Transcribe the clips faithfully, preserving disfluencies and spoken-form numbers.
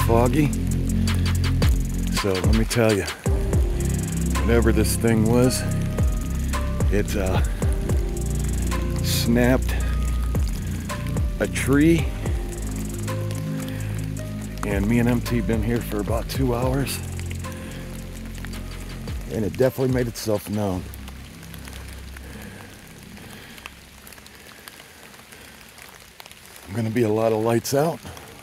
foggy. So let me tell you, whatever this thing was, it uh, snapped a tree. And me and M T been here for about two hours. And it definitely made itself known. I'm gonna be a lot of lights out.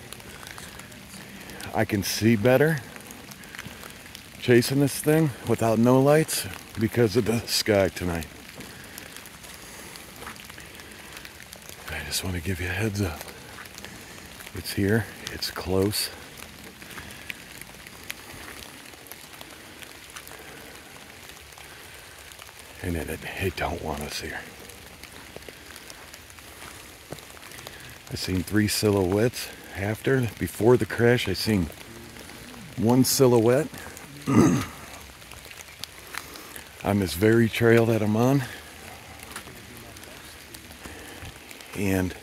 I can see better chasing this thing without no lights because of the sky tonight. I just want to give you a heads up. It's here, it's close. And it, it, it don't want us here. I seen three silhouettes after, before the crash. I seen one silhouette on this very trail that I'm on. And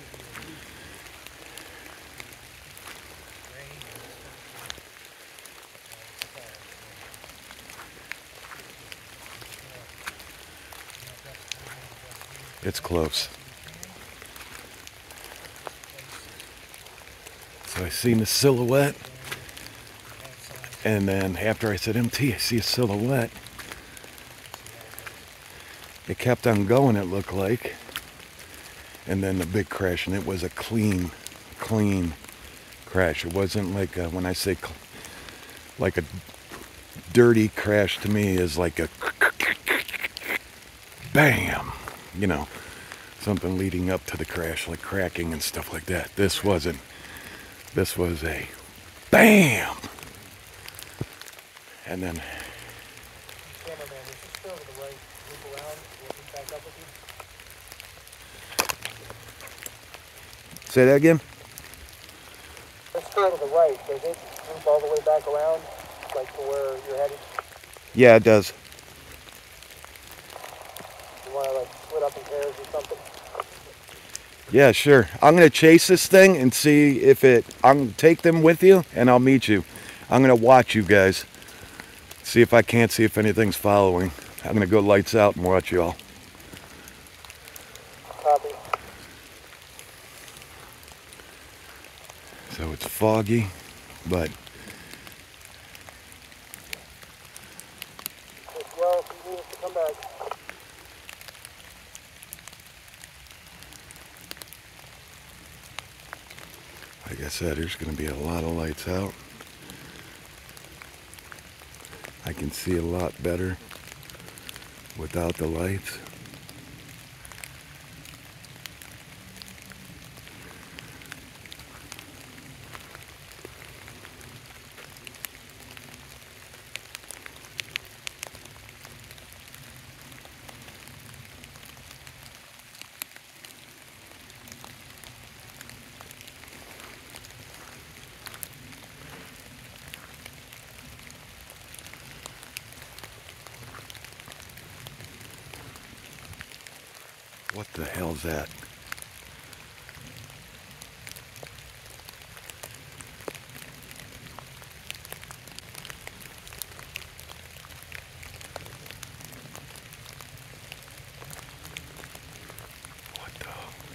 it's close. So I seen the silhouette, and then after I said, M T, I see a silhouette. It kept on going, it looked like. And then the big crash, and it was a clean, clean crash. It wasn't like a, when I say cl like a dirty crash, to me is like a bam, you know, something leading up to the crash, like cracking and stuff like that. This wasn't. This was a bam, and then. CameraMan, is this still to the right? Move around. We'll be back up with you. Say that again? Let's go to the right. Does it move all the way back around, like to where you're headed? Yeah, it does. You want to like split up in pairs or something? Yeah, sure. I'm gonna chase this thing and see if it. I'm gonna take them with you, and I'll meet you. I'm gonna watch you guys. See if I can't see if anything's following. I'm gonna go lights out and watch you all. Copy. So it's foggy, but Well, if you need us to come back. like I said, there's gonna be a lot of lights out. I can see a lot better without the lights. What the hell's that? What the?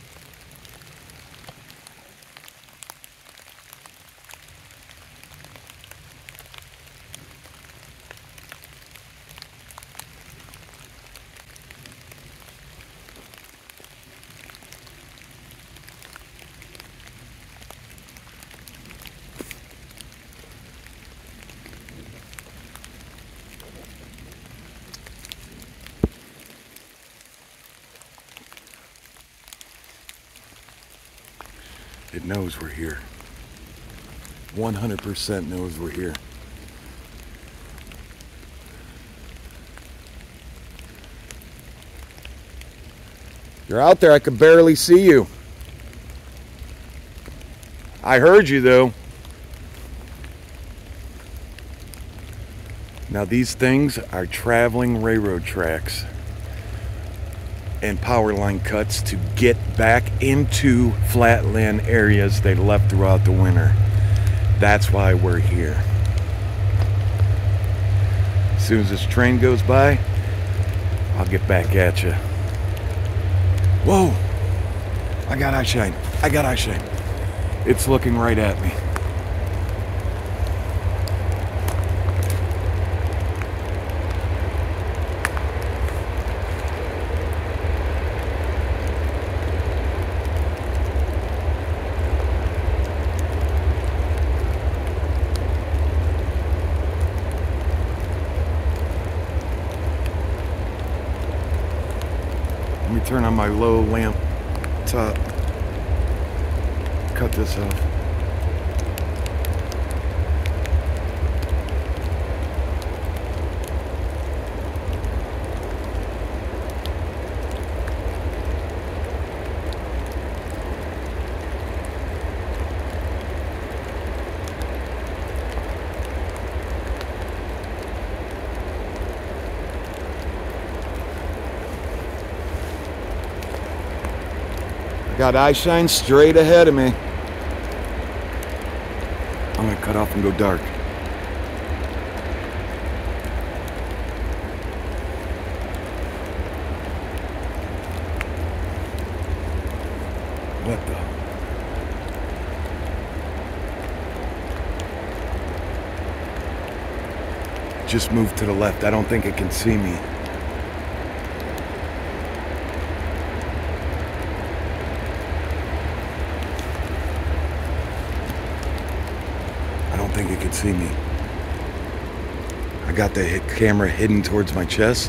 It knows we're here. one hundred percent knows we're here. You're out there, I could barely see you. I heard you though. Now these things are traveling railroad tracks and power line cuts to get back into flatland areas they left throughout the winter. That's why we're here. As soon as this train goes by, I'll get back at you. Whoa! I got eye shine. I got eye shine. It's looking right at me. Let me turn on my low lamp top. Cut this off. Got eye shine straight ahead of me. I'm gonna cut off and go dark. What the? Just move to the left. I don't think it can see me. I don't think it could see me. I got the hit camera hidden towards my chest.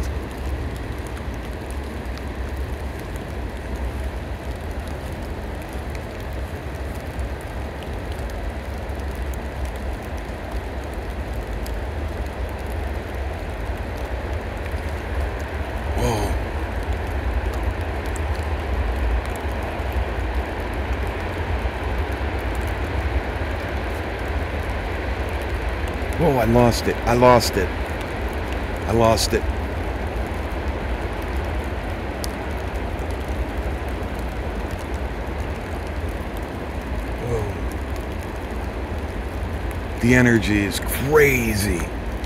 Whoa. Whoa, I lost it. I lost it. I lost it. Whoa. The energy is crazy.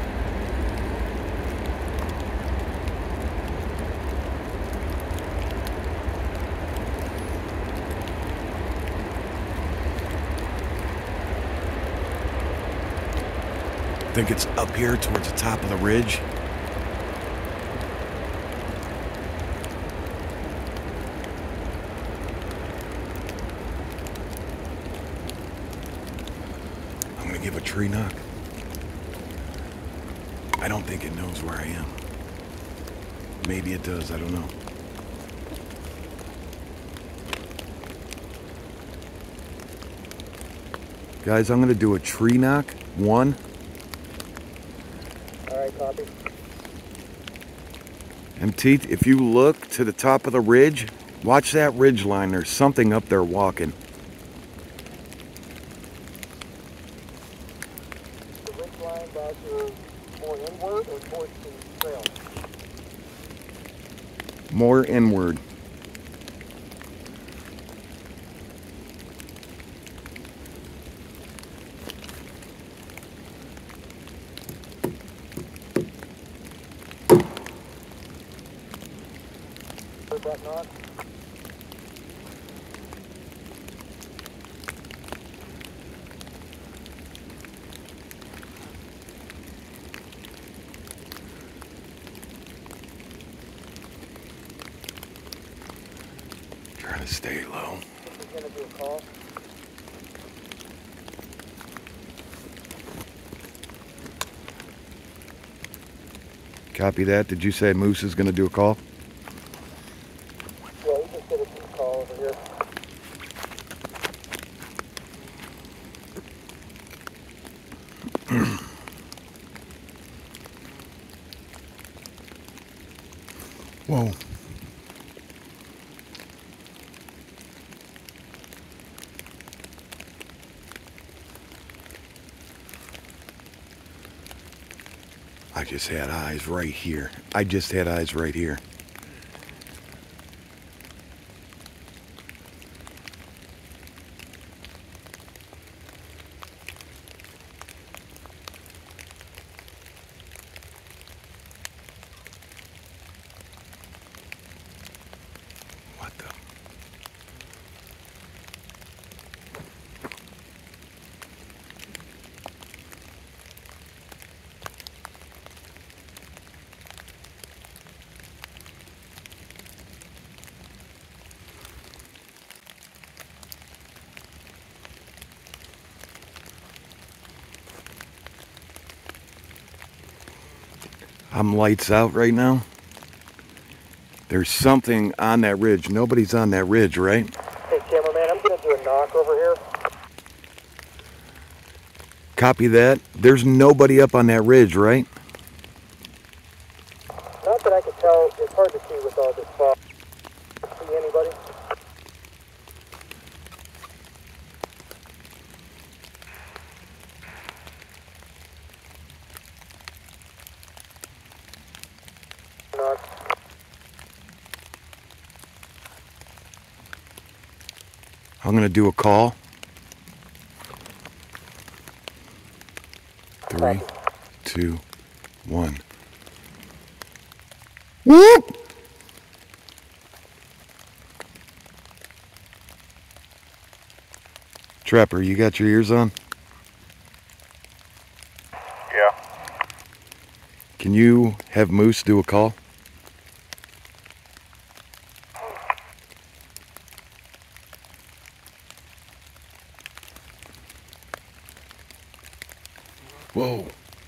I think it's up here towards the top of the ridge. I'm gonna give a tree knock. I don't think it knows where I am. Maybe it does, I don't know. Guys, I'm gonna do a tree knock. One. Copy. M T, if you look to the top of the ridge, watch that ridge line. There's something up there walking. The ridge line that is more inward or towards the trail? More inward. That knot. Trying to stay low. This is going to be a call. Copy that. Did you say Moose is going to do a call? Yeah, he just did a deep call over here. Whoa. I just had eyes right here. I just had eyes right here. I'm lights out right now. There's something on that ridge. Nobody's on that ridge, right? Hey, cameraman, I'm going to do a knock over here. Copy that. There's nobody up on that ridge, right? Not that I can tell. It's hard to see with all this fog. See anybody? Knock. I'm going to do a call. Three, two, one. Whoop! Trapper, you got your ears on? Yeah. Can you have Moose do a call? Whoa.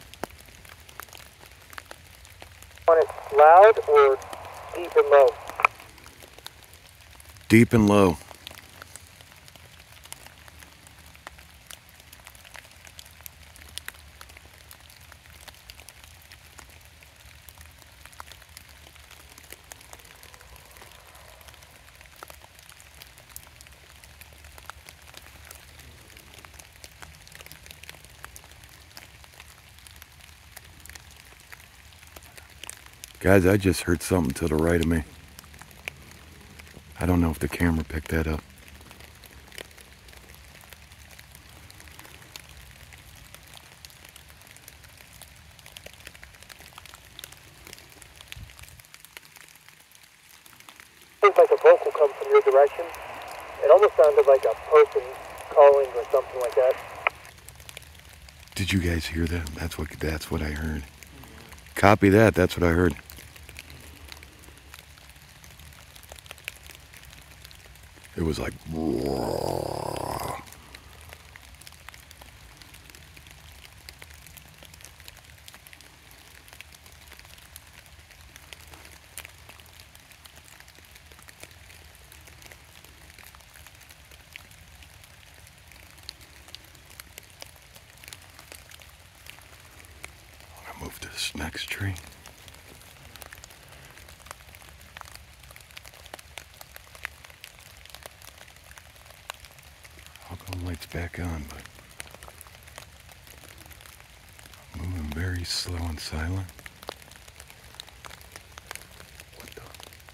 Want it loud or deep and low? Deep and low. Guys, I just heard something to the right of me. I don't know if the camera picked that up. Seems like a vocal come from your direction. It almost sounded like a person calling or something like that. Did you guys hear that? That's what that's what I heard. Copy that. That's what I heard. It was like roar. I'm gonna move to this next tree. I'll go lights back on, but moving very slow and silent. What the?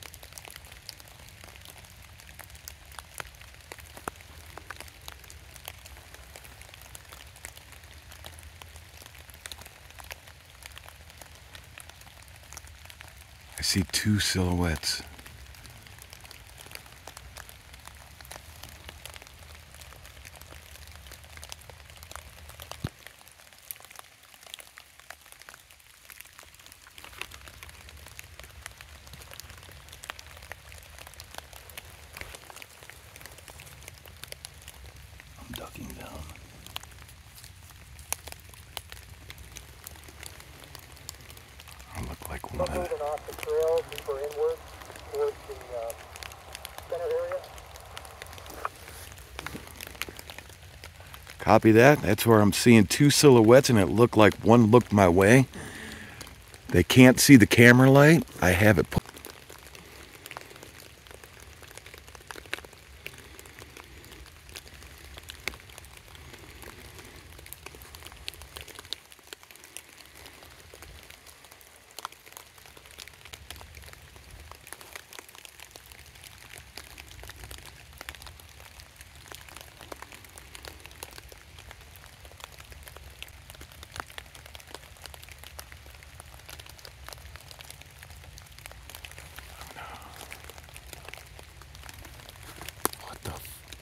I see two silhouettes. I'm ducking down. I look like one. Moving off the trail deeper inward towards the uh, center area. Copy that. That's where I'm seeing two silhouettes, and it looked like one looked my way. They can't see the camera light. I have it put. What the?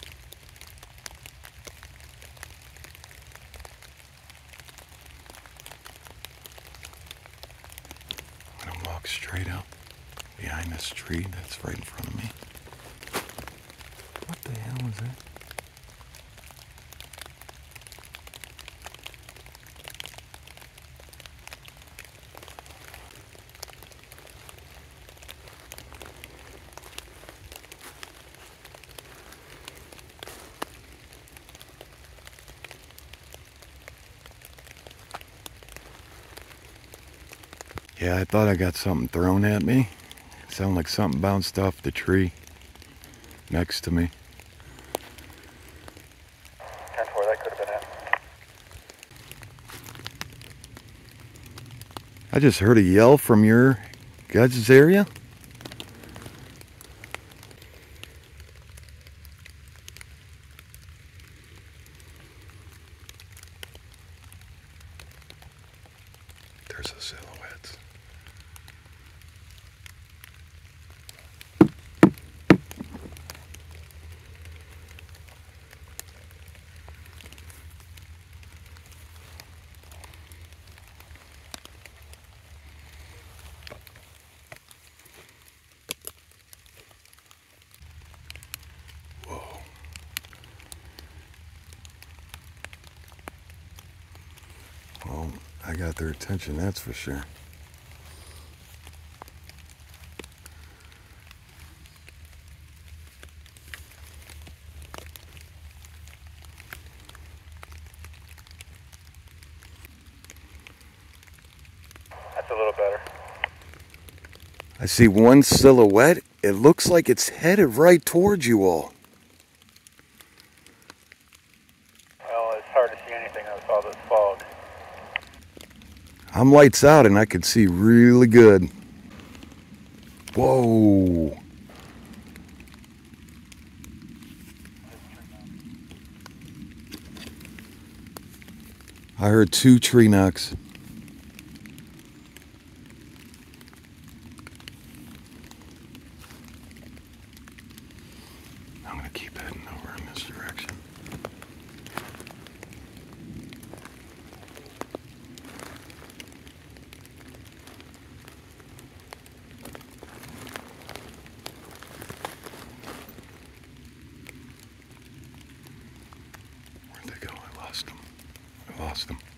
I'm gonna walk straight up behind this tree that's right in front of me. What the hell is that? Okay, I thought I got something thrown at me. It sounded like something bounced off the tree next to me. ten four, that could have been it. I just heard a yell from your guys' area. There's the silhouettes. Whoa. Well, I got their attention, that's for sure. That's a little better. I see one silhouette. It looks like it's headed right towards you all. Well, it's hard to see anything with all this fog. I'm lights out and I can see really good. Whoa. I heard two tree knocks. I'm gonna keep heading over in this direction. Where'd they go? I lost them. I lost them.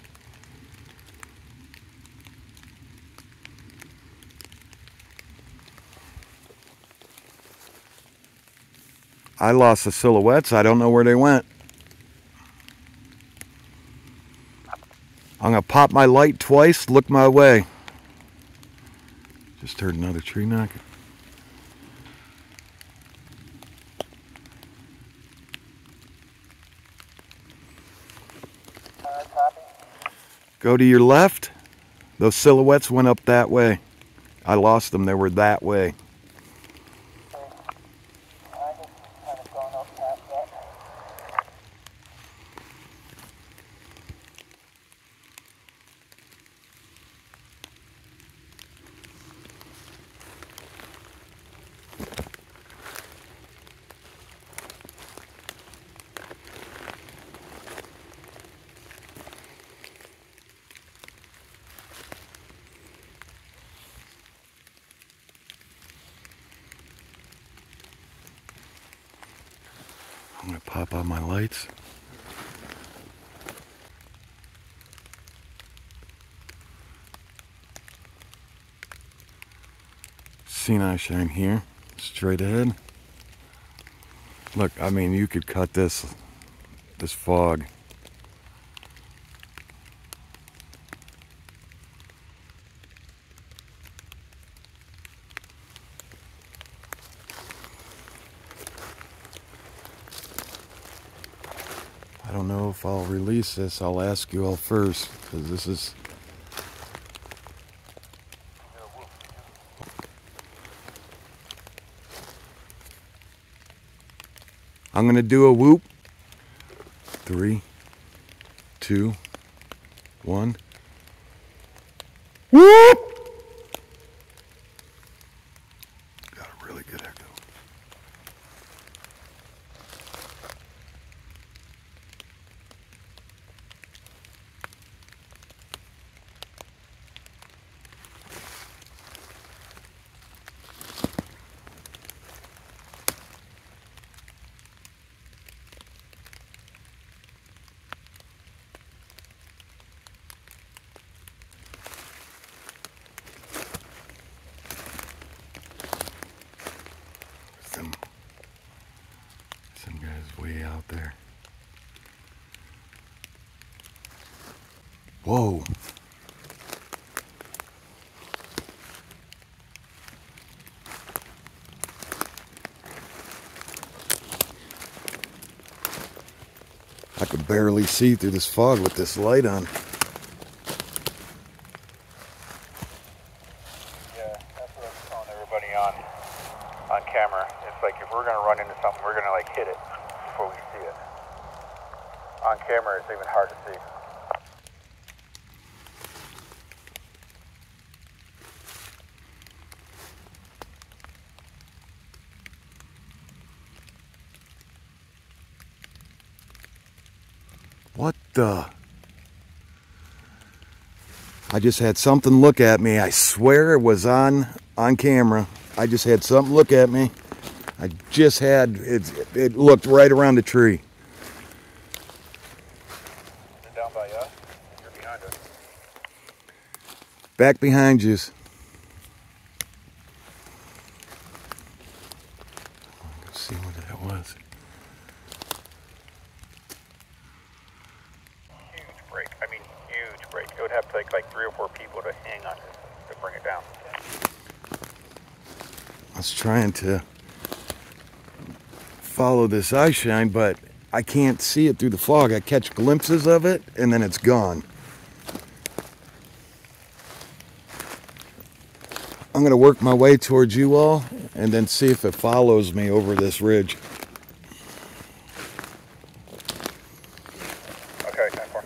I lost the silhouettes. I don't know where they went. I'm gonna pop my light twice, look my way. Just heard another tree knock. Uh, copy. Go to your left. Those silhouettes went up that way. I lost them. They were that way. I just kind of gone up past that. I'm gonna pop on my lights. Scene eye shine here, straight ahead. Look, I mean, you could cut this, this fog. I don't know if I'll release this. I'll ask you all first, because this is... I'm going to do a whoop. Three, two, one. Whoop! Got a really good echo. Some, some guy's way out there. Whoa. could barely see through this fog with this light on. Yeah, that's what I was telling everybody on on camera. It's like if we're gonna run into something, we're gonna like hit it before we see it. On camera, it's even hard to see. What the? I just had something look at me. I swear it was on on camera. I just had something look at me. I just had, it, it looked right around the tree. Is it down by us? You're behind us. Back behind you. Let's see what that was. Huge break. I mean, huge break. It would have to take like three or four people to hang on this to bring it down. I was trying to follow this eye shine, but I can't see it through the fog. I catch glimpses of it and then it's gone. I'm gonna work my way towards you all and then see if it follows me over this ridge. Okay, ten four.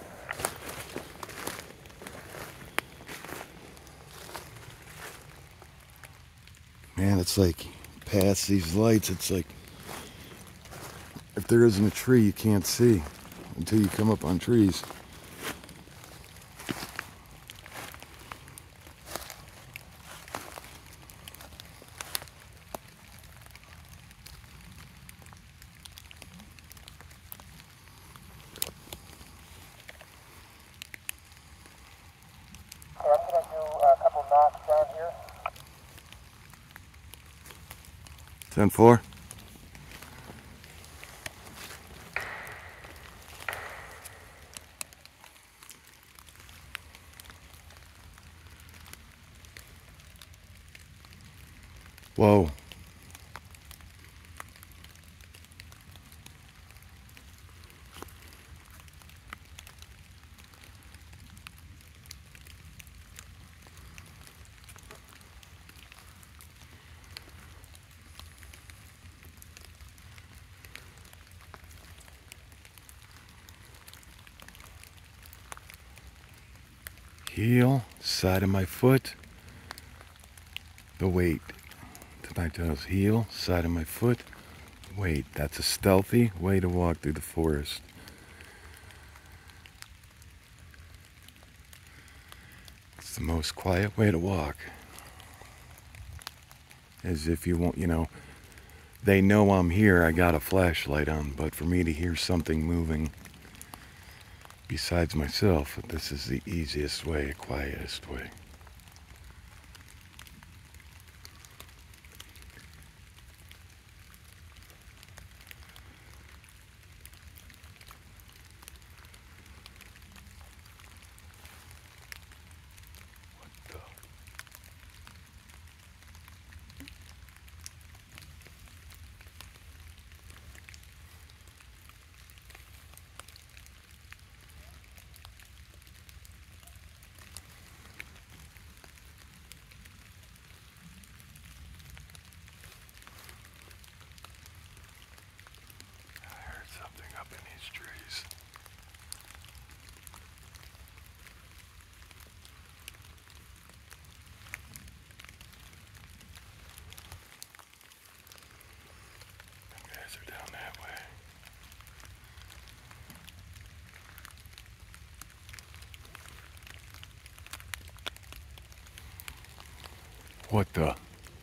Man, it's like past these lights, it's like if there isn't a tree you can't see until you come up on trees. Okay, I'm going to do a couple knocks down here. ten four. Whoa. Heel, side of my foot, the weight to my toes. Heel, side of my foot, weight. That's a stealthy way to walk through the forest. It's the most quiet way to walk. As if you won't, you know, they know I'm here, I got a flashlight on, but for me to hear something moving besides myself, this is the easiest way, quietest way. Up in these trees. Them guys are down that way. What the?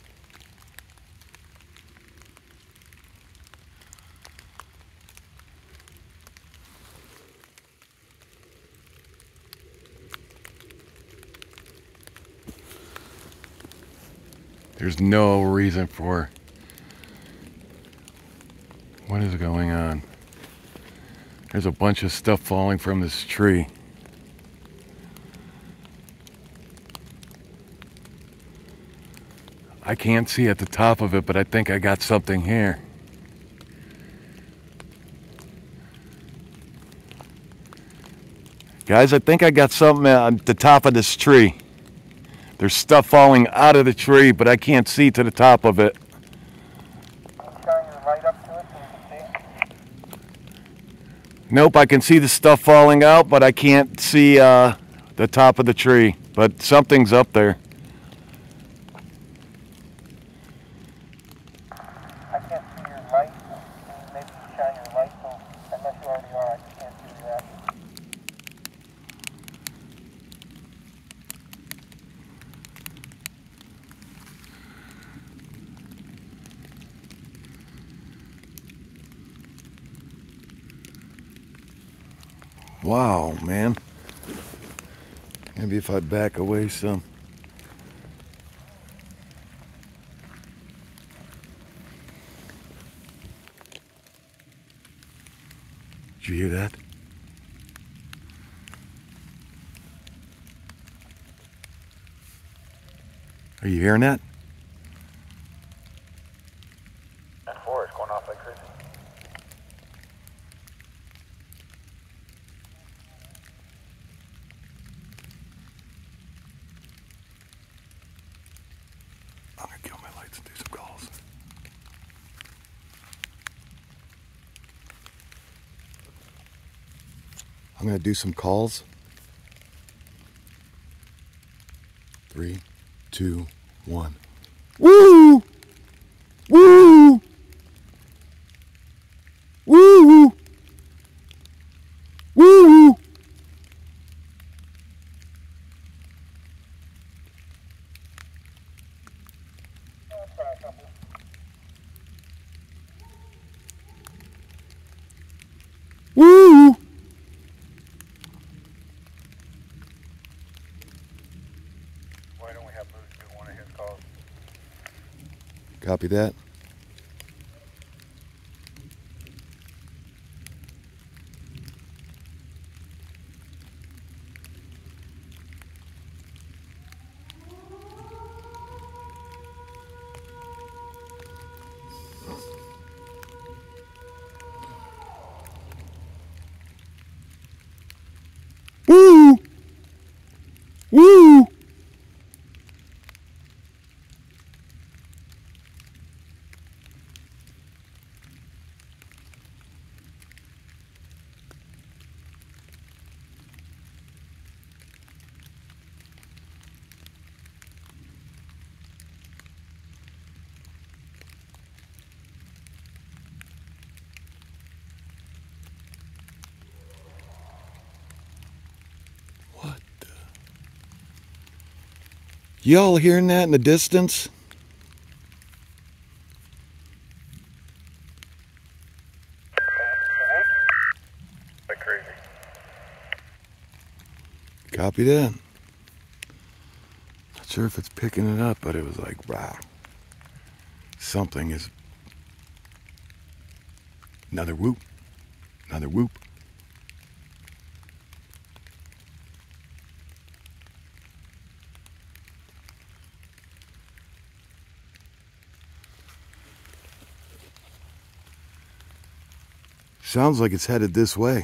There's no reason for what is going on. There's a bunch of stuff falling from this tree. I can't see at the top of it, but I think I got something here. Guys, I think I got something at the top of this tree. There's stuff falling out of the tree, but I can't see to the top of it. Shine your light up to it so you can see. Nope, I can see the stuff falling out, but I can't see uh, the top of the tree. But something's up there. I can't see your light. Maybe you shine your light, so unless you already are, I just can't see that. Wow, man. Maybe if I back away some. Did you hear that? Are you hearing that? And four is going off like crazy. I'm gonna kill my lights and do some calls. I'm gonna do some calls. Three, two, one. Woo! Woo! Woo! Woo! Woo! Why don't we have Moose do one of his calls? Copy that. Woo! Woo! What the? Y'all hearing that in the distance? Like crazy. Copy that. Not sure if it's picking it up, but it was like, wow. Something is. Another whoop. Another whoop. Sounds like it's headed this way.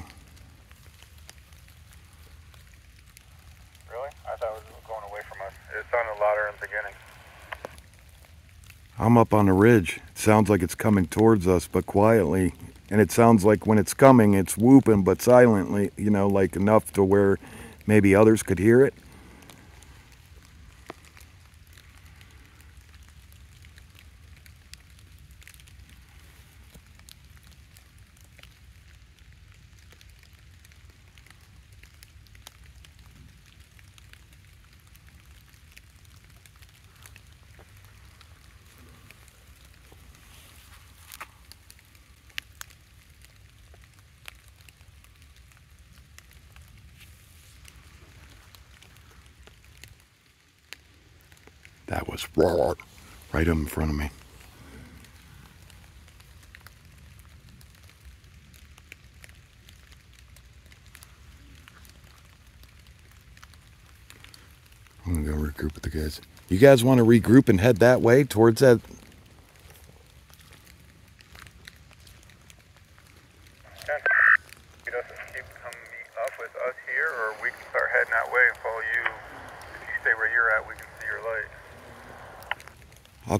Really? I thought it was going away from us. It sounded louder in the beginning. I'm up on the ridge. It sounds like it's coming towards us, but quietly. And it sounds like when it's coming, it's whooping, but silently, you know, like enough to where maybe others could hear it. That was raw, right up in front of me. I'm gonna go regroup with the guys. You guys want to regroup and head that way towards that? He doesn't keep coming up with us here, or we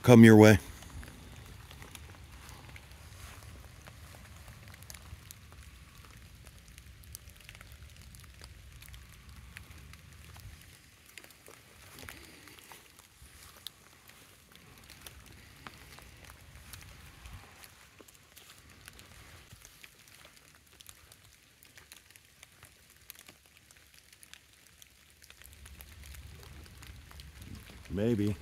come your way. Maybe.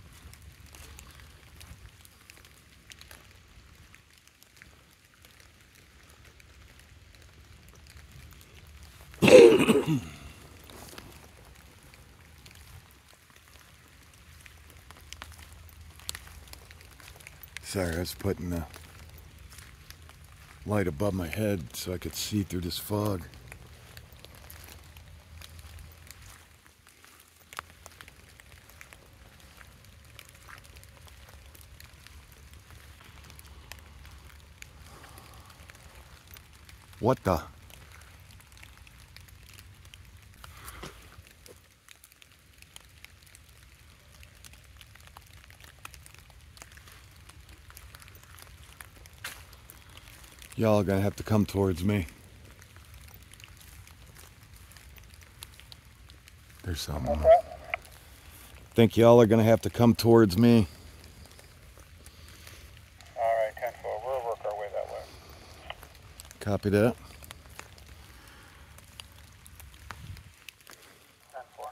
Sorry, I was putting the light above my head so I could see through this fog. What the? Y'all are gonna have to come towards me. There's something. I think y'all are gonna have to come towards me. Alright, ten four, we'll work our way that way. Copy that. ten four.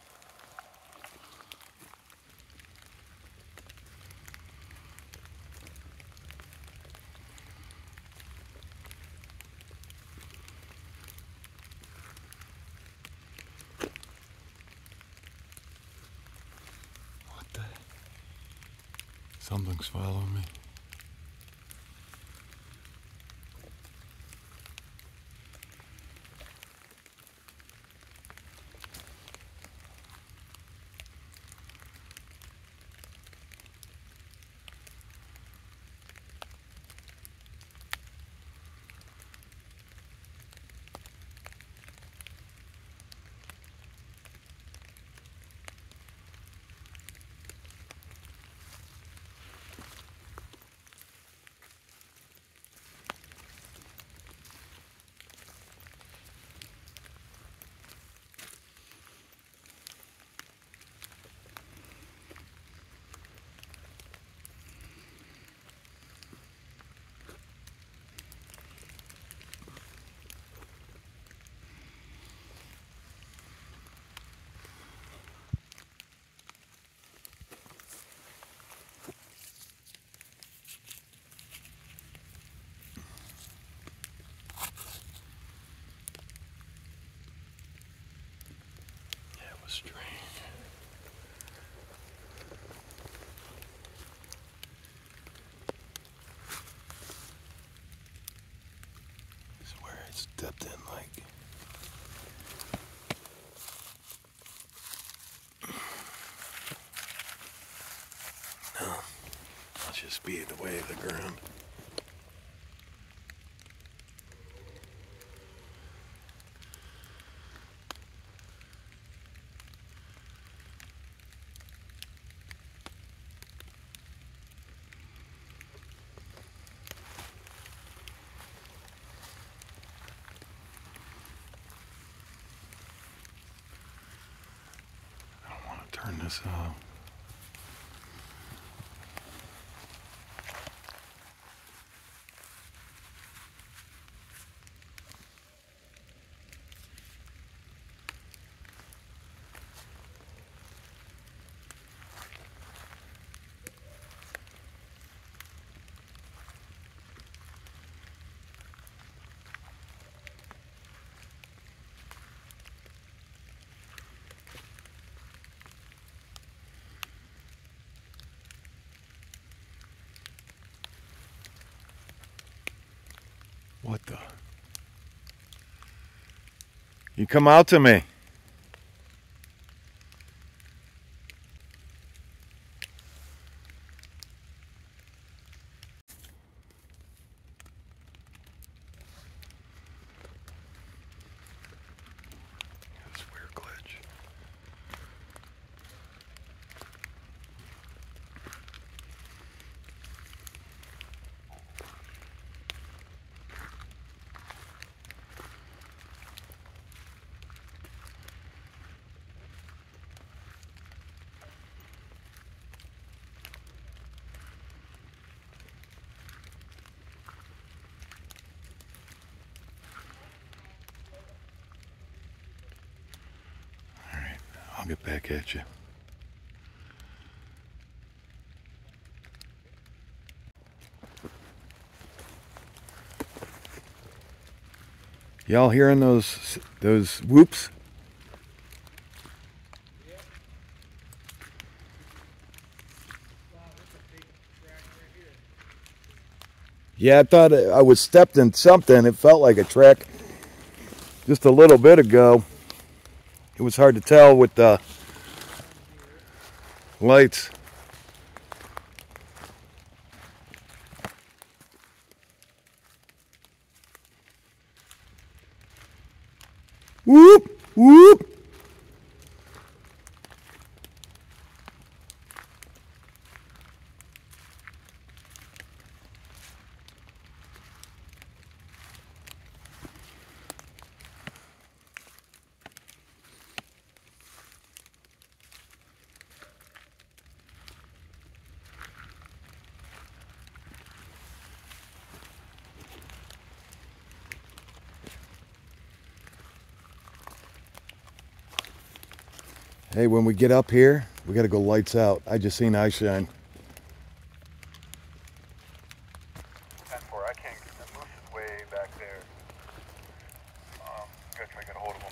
What the? Something's following me. Strange. This is where I stepped in like. No, I'll just be the way of the ground. Turn this off. What the? You come out to me. This weird glitch. I'll get back at you. Y'all hearing those those whoops? Yeah. Wow, that's a big crack right here. Yeah, I thought I was stepped in something. It felt like a track just a little bit ago. It was hard to tell with the lights. Whoop, whoop. Hey, when we get up here, we gotta go lights out. I just seen eye shine. ten four, I can't get the moose is way back there. Um, gotta try to get a hold of him.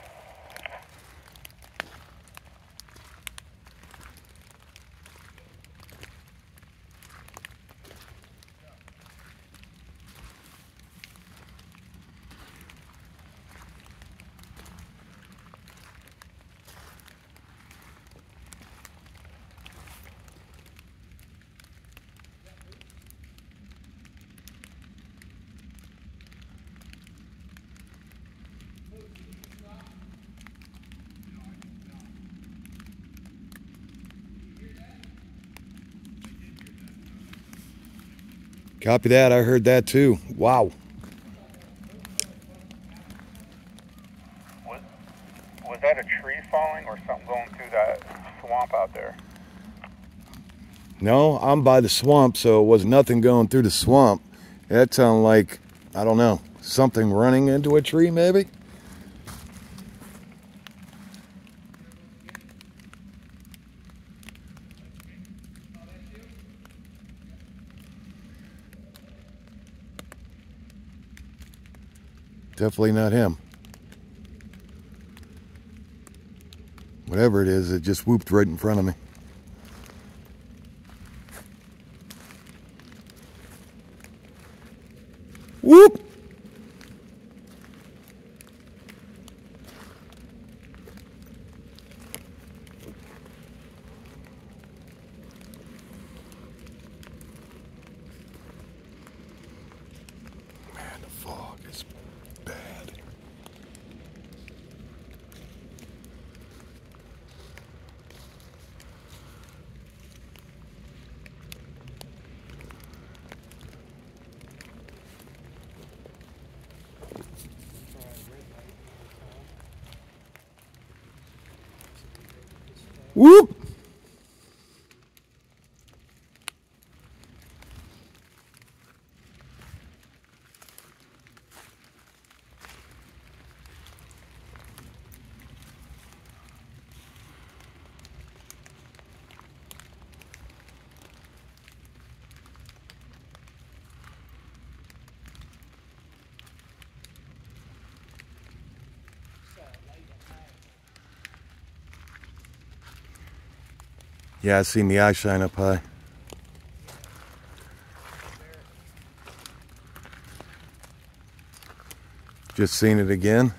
Copy that, I heard that too. Wow. Was, was that a tree falling or something going through that swamp out there? No, I'm by the swamp, so it was nothing going through the swamp. That sounded like, I don't know, something running into a tree maybe? Definitely not him. Whatever it is, it just whooped right in front of me. Whoop! Man, the fog is bad. Whoop! Yeah, I seen the eye shine up high. Just seen it again.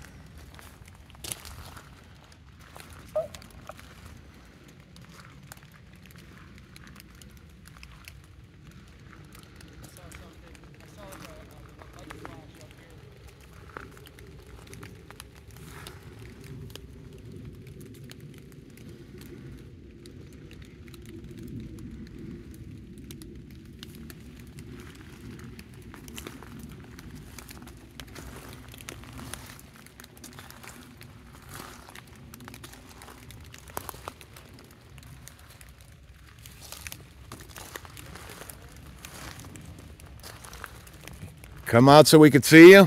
Come out so we could see you. Yeah,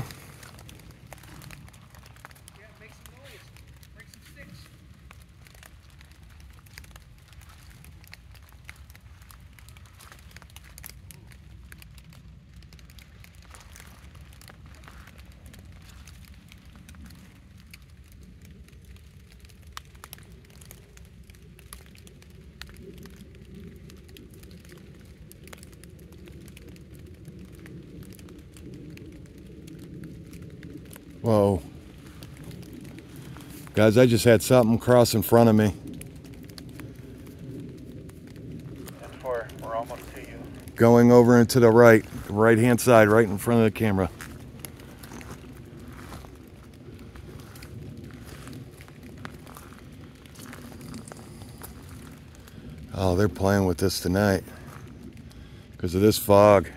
make some noise. Break some sticks. Whoa. Guys, I just had something cross in front of me. ten four, we're almost to you. Going over into the right, right hand side, right in front of the camera. Oh, they're playing with this tonight because of this fog.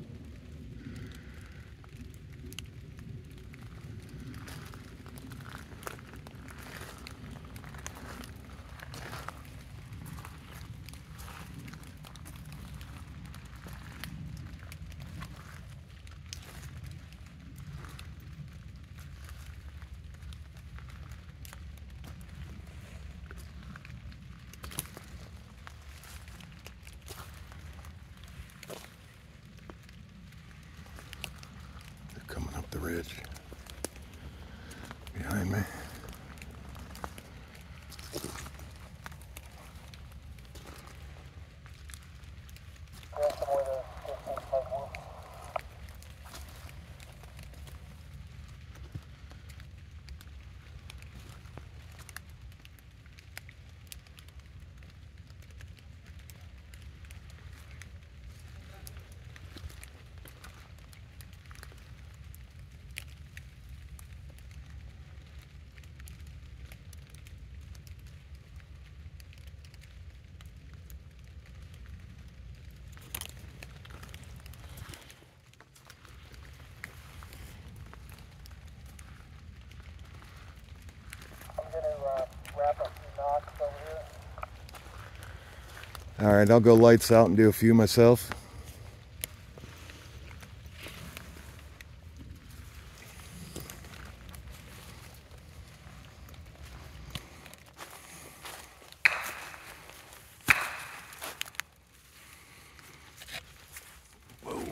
Coming up the ridge behind me. All right, I'll go lights out and do a few myself. Whoa.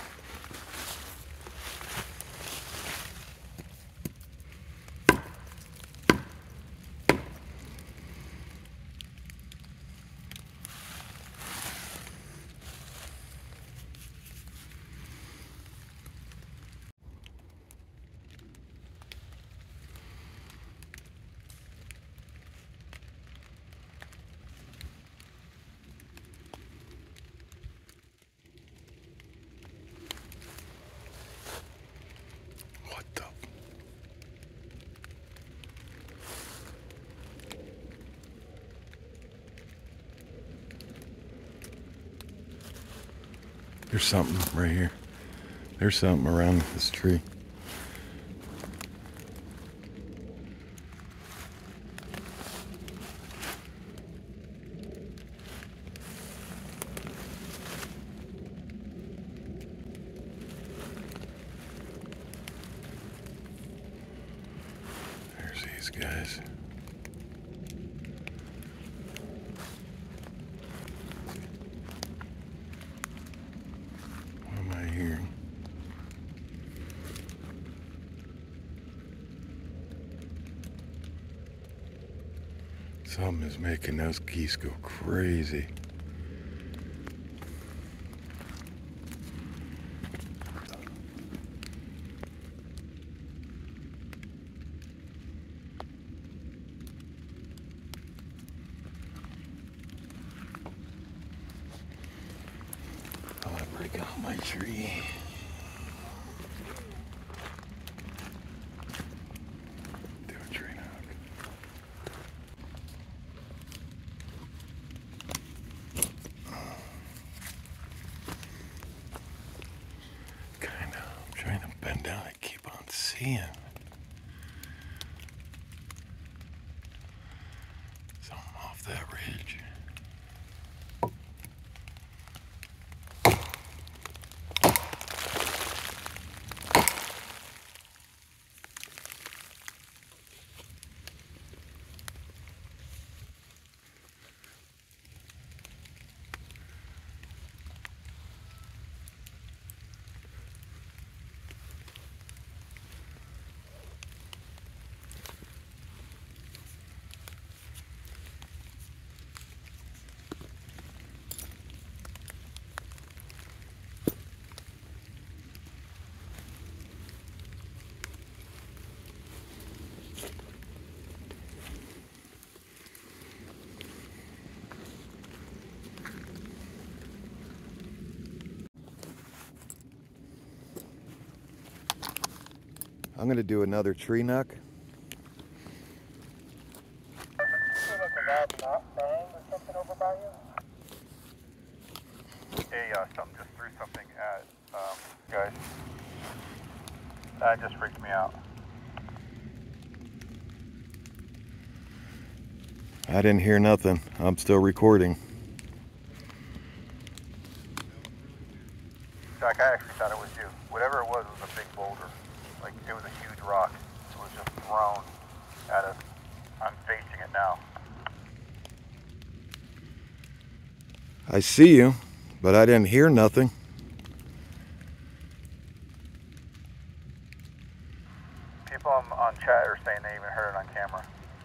What the? There's something right here. There's something around this tree. There's these guys. What am I hearing? Something is making those geese go crazy. Oh, I break out my tree. Do a tree knock. Kind of. I'm trying to bend down and keep on seeing. Something off that ridge. I'm going to do another tree knock. Hey, uh, something just threw something at, um, guys. That just freaked me out. I didn't hear nothing. I'm still recording. Jack, I actually thought it was you. Whatever it was, it was a big boulder. Like, it was a huge rock. It was just thrown at us. I'm facing it now. I see you, but I didn't hear nothing. People on, on chat are saying they even heard it on camera.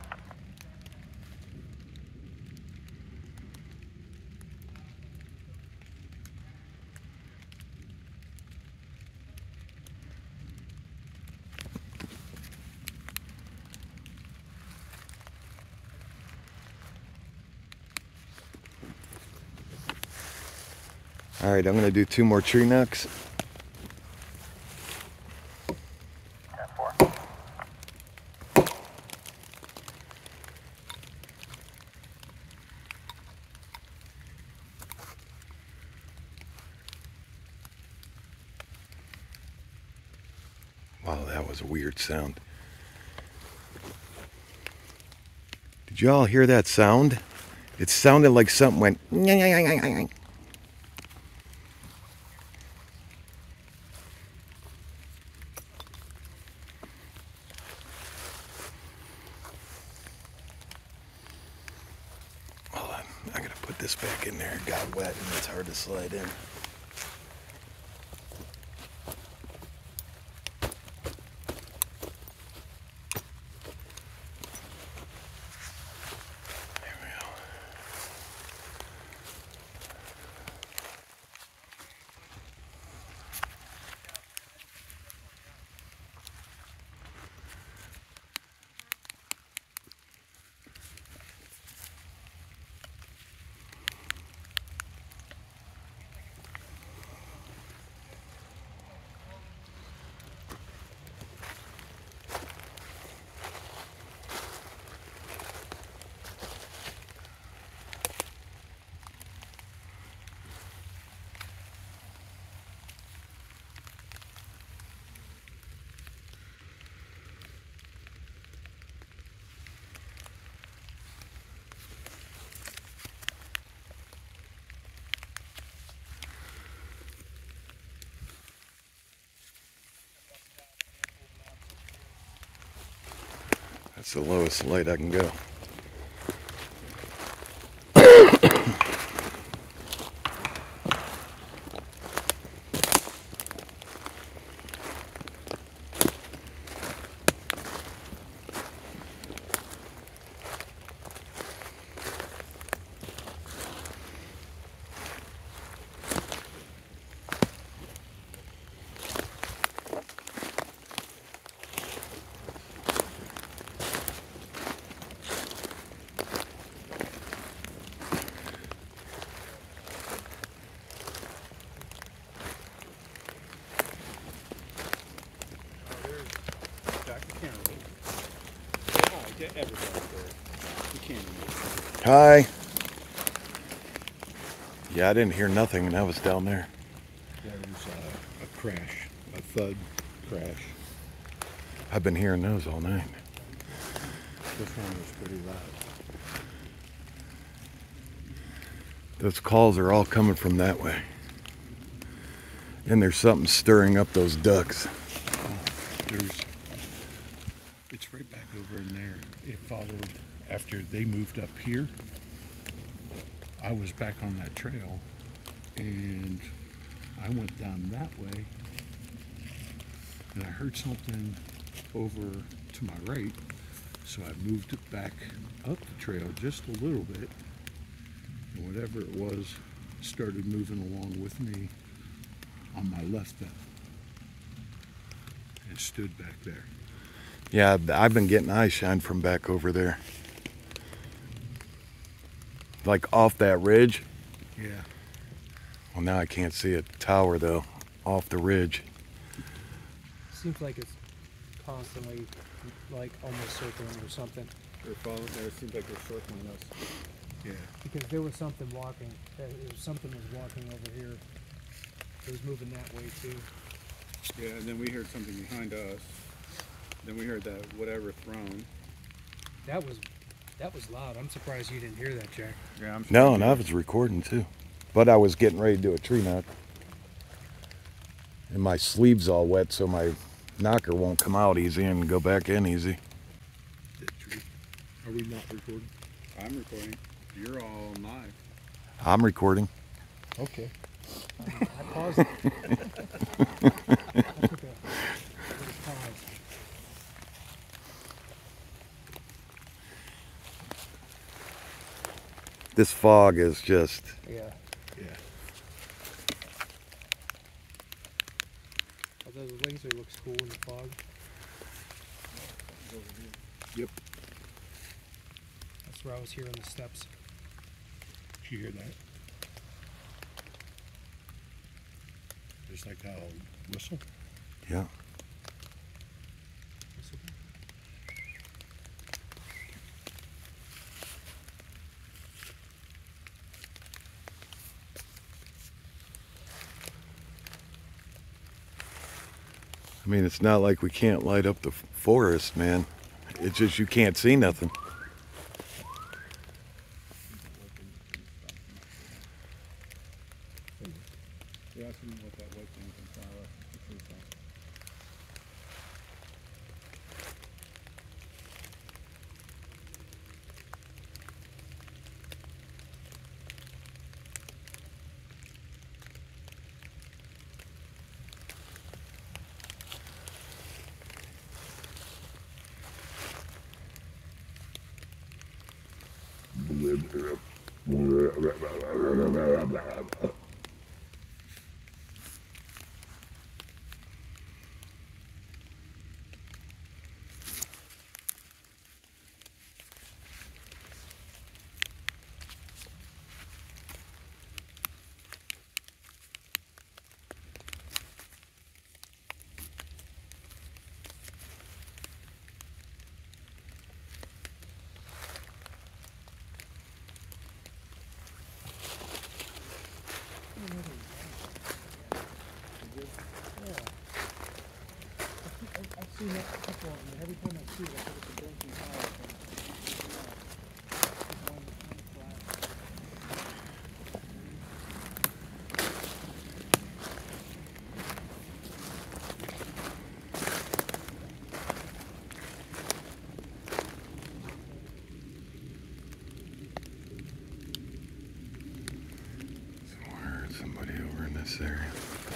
All right, I'm going to do two more tree knocks. ten four. Wow, that was a weird sound. Did you all hear that sound? It sounded like something went. Hold on, I gotta put this back in there. It got wet and it's hard to slide in. That's the lowest light I can go. Hi. Yeah, I didn't hear nothing and I was down there. There was a, a crash, a thud crash. I've been hearing those all night. This one was pretty loud. Those calls are all coming from that way. And there's something stirring up those ducks. Oh, there's, it's right back over in there. It followed after they moved up here. I was back on that trail and I went down that way and I heard something over to my right. So I moved it back up the trail just a little bit. And whatever it was started moving along with me on my left then. And stood back there. Yeah, I've been getting eye shine from back over there. Like off that ridge. Yeah. Well, now I can't see a tower though, off the ridge. Seems like it's constantly, like, almost circling or something. They're following. There it seems like they're circling us. Yeah. Because there was something walking. Uh, it was something was walking over here. It was moving that way too. Yeah, and then we heard something behind us. Then we heard that whatever thrown. That was, that was loud. I'm surprised you didn't hear that, Jack. Yeah, I'm. No, and I was recording too. But I was getting ready to do a tree knock. And my sleeve's all wet, so my knocker won't come out easy and go back in easy. Dead tree. Are we not recording? I'm recording. You're all live. I'm recording. Okay. I paused it. I took a, I took a pause. This fog is just... Yeah. Yeah. Although the laser looks cool in the fog. Yep. That's where I was hearing the steps. Did you hear that? Just like a whistle. Yeah. I mean, it's not like we can't light up the forest, man. It's just you can't see nothing. Yeah, ask him what that white thing is in front of us. It's his, uh, I've seen that a couple of them. Every time I see it, I think it's a blinking fire. One, one flash. So I heard somebody over in this area.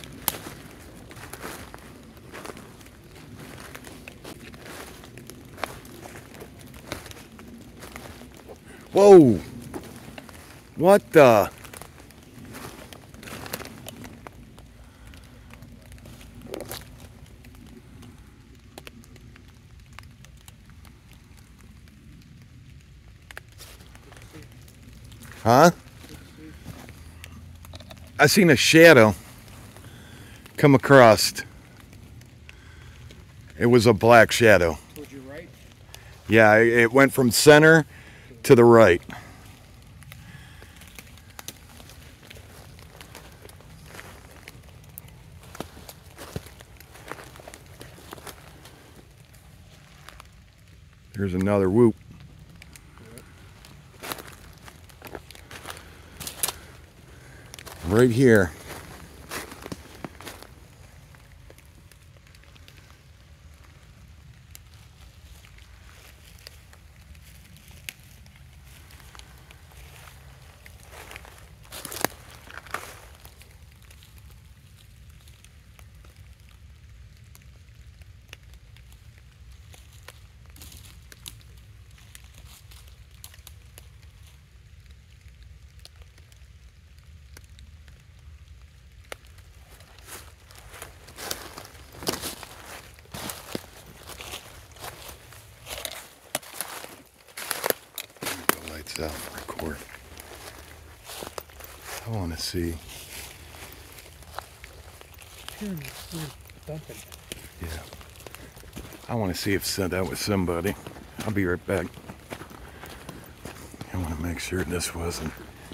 Whoa! What the? Huh? I seen a shadow come across. It was a black shadow. Towards your right? Yeah, it went from center to the right. There's another whoop. Right here. Out, record. I want to see. Hearing this dumping. Yeah. I want to see if so- that was somebody. I'll be right back. I want to make sure this wasn't.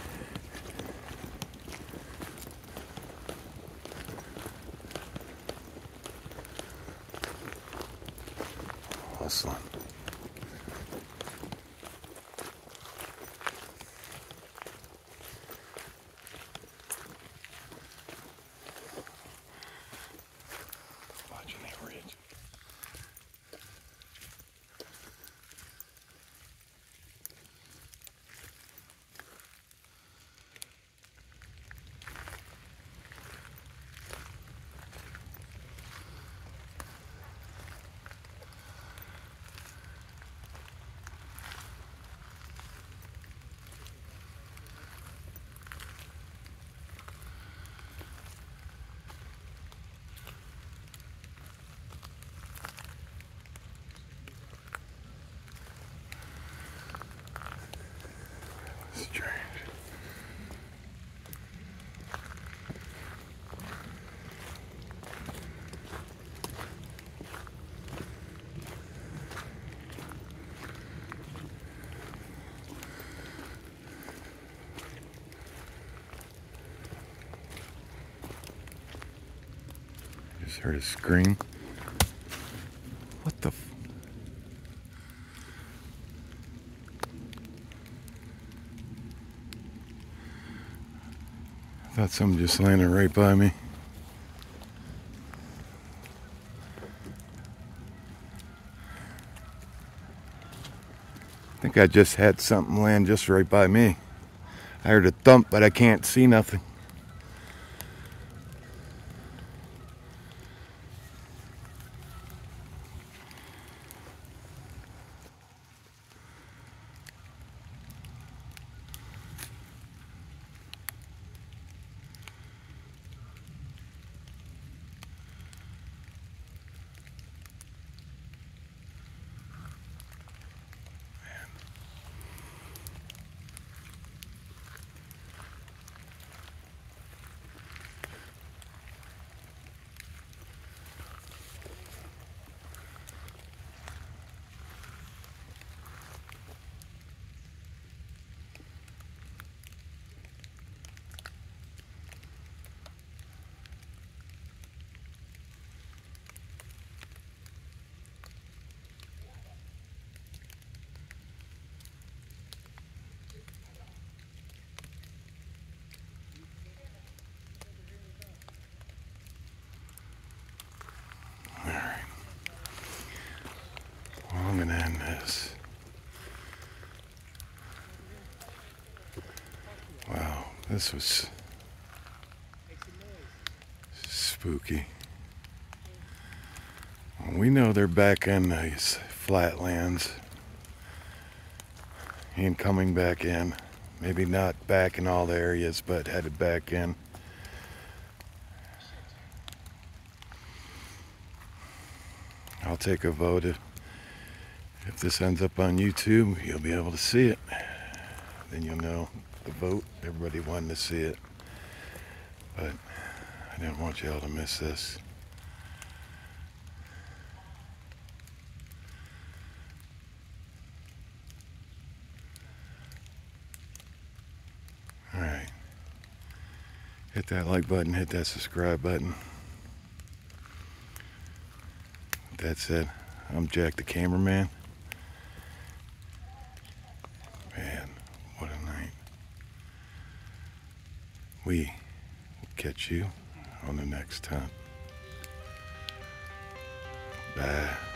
Awesome. Watching that ridge. Strange. Just heard a scream. What the? F I thought something just landed right by me. I think I just had something land just right by me. I heard a thump, but I can't see nothing. I'm gonna end this. Wow, this was spooky. Well, we know they're back in these flatlands and coming back in. Maybe not back in all the areas, but headed back in. I'll take a vote. If, if this ends up on YouTube, you'll be able to see it. Then you'll know the vote. Everybody wanted to see it. But I didn't want y'all to miss this. Alright. Hit that like button, hit that subscribe button. That's it. I'm Jack the cameraman. Man, what a night. We will catch you on the next time. Bye.